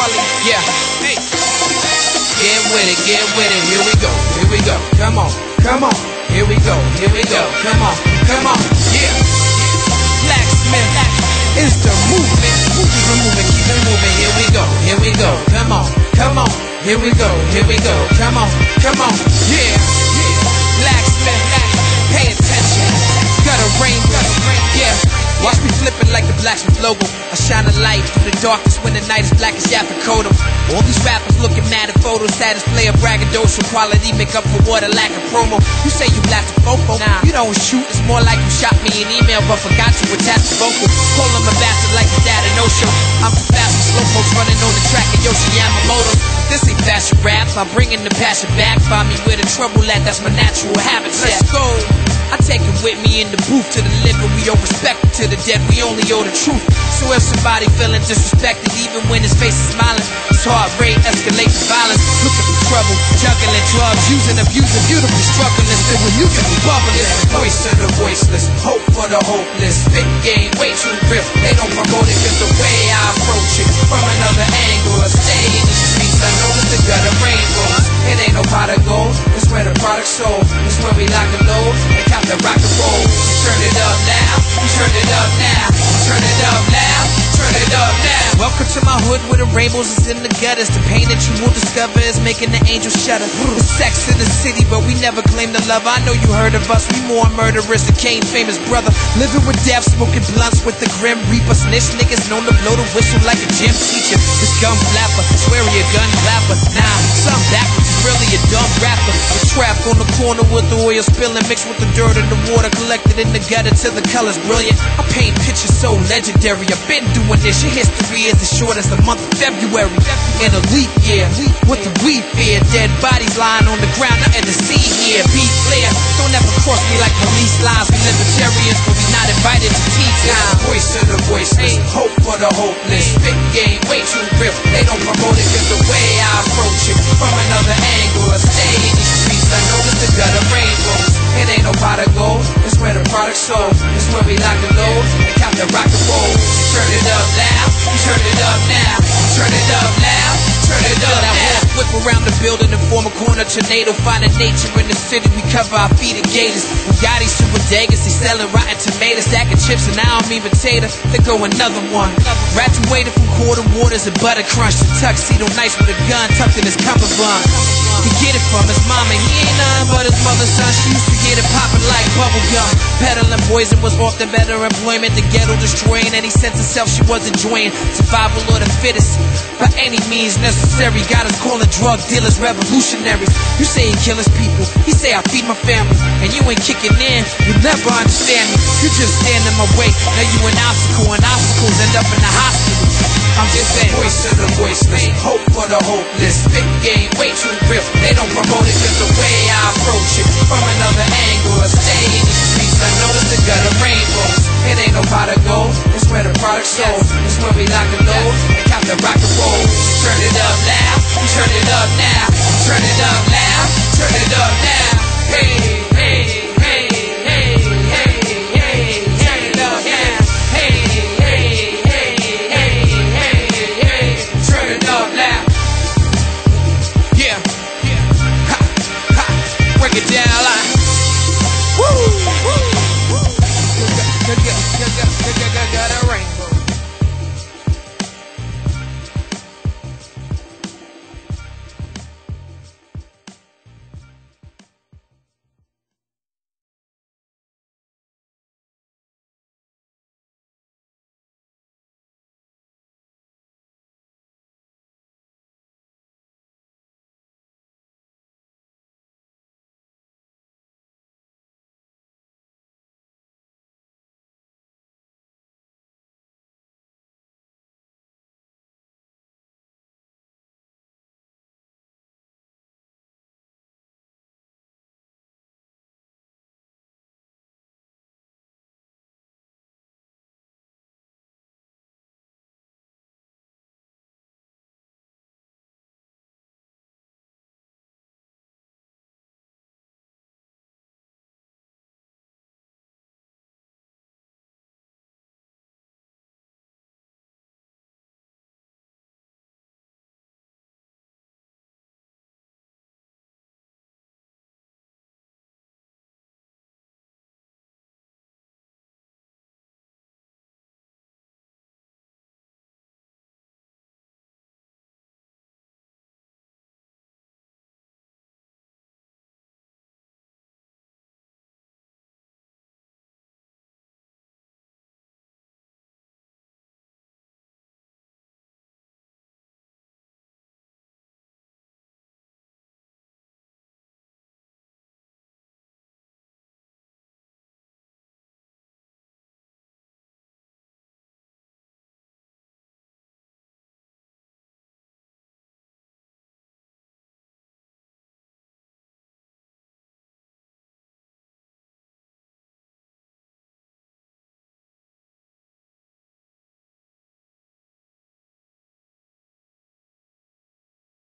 Harley, yeah. Hey. Get with it, here we go, come on, here we go, come on, yeah. Blacksmith is the movement, keep it moving, here we go, come on, here we go, come on, yeah. Blacksmith, pay attention, got a rainbow, yeah. Watch me flipping like the Blacksmith logo. I shine a light through the darkness when the night is black as Yaphet Kotto. All these rappers looking mad at photos, sad display of braggadocio quality, make up for what a lack of promo. You say you blasted fofo, nah, you don't shoot, it's more like you shot me an email but forgot to attach the vocal. Call him a bastard like his dad at no show. I'm too fast for slow folks running on the track of Yoshi Yamamoto. This ain't fashion raps, I'm bringing the passion back. Find me where the trouble at, that's my natural habitat. Let's go. I take it with me in the booth. To the living we owe respect, to the dead we only owe the truth. So if somebody feeling disrespected, even when his face is smiling, his heart rate escalates to violence. Looking for trouble, juggling drugs, using, abusing, beautifully struggling, still we're musically bubbling. Voice to the voiceless, hope for the hopeless. Spit game, way too real, they don't promote it cause the way I approach it from another angle. I stay in the streets, I know that the gutter rainbows. It ain't no pot of gold, it's where the product sold. It's where we lock and load and count the rock and roll. Turn it up now, turn it up now, turn it up now, turn it up now. Welcome to my hood where the rainbows is in the gutters. The pain that you will discover is making the angels shudder. The sex in the city, but we never claim the love. I know you heard of us, we more murderous than Kane, famous brother. Living with death, smoking blunts with the grim reaper. Snitch niggas known to blow the whistle like a gym teacher. This gun flapper, swear he a gun clapper. Nah, some backwards, he's really a dumb rapper. The trap on the corner with the oil spilling, mixed with the dirt and the water collected in the gutter till the color's brilliant. I paint pictures so legendary. I've been doing this, your history is as short as the month of February. In a leap year, what the we fear? Dead bodies lying on the ground, nothing to see here. Be clear, don't ever cross me like police lines. We libertarians, but we not invited to tea time. Voice to the voiceless, hope for the hopeless. Spit game, way too real, they don't promote it cause the way I approach it from another angle. I stay in these streets, I know that the gutter rainbows. It ain't no pot of gold, it's where the product sold. It's where we lock and load and count the rock and roll. Turn it up loud, turn it up now, turn it up loud, turn it up now. Whip around the building and form a corner tornado. Finding nature in the city, we cover our feet in gators. Bugattis to bodegas, they selling rotten tomatoes. Stacking chips and I don't mean potato, they go another one. Graduated from quarter waters and butter crunch. The tuxedo nice with a gun tucked in his cummerbund. He get it from his mama, he ain't nothing but his mother's son. She used to get it poppin' like bubble gum. Peddling poison was often better employment. The ghetto destroying any sense of self she was enjoying. Survival of the fittest, by any means necessary. Got us calling drug dealers revolutionaries. You say he kill his people, he say I feed my family. And you ain't kicking in, you never understand me. You just stand in my way, now you an obstacle. And obstacles end up in the hospital. I'm just saying, voice to the voiceless, hope for the hopeless. Spit game, way too real, they don't promote it cause the way I approach it from another angle. I stay in these streets, I know that the gutter rainbows. It ain't no pot of gold, it's where the product sold. It's where we lock and load and count the rock and roll. Turn it up loud, turn it up now, turn it up loud, turn it up now. Hey.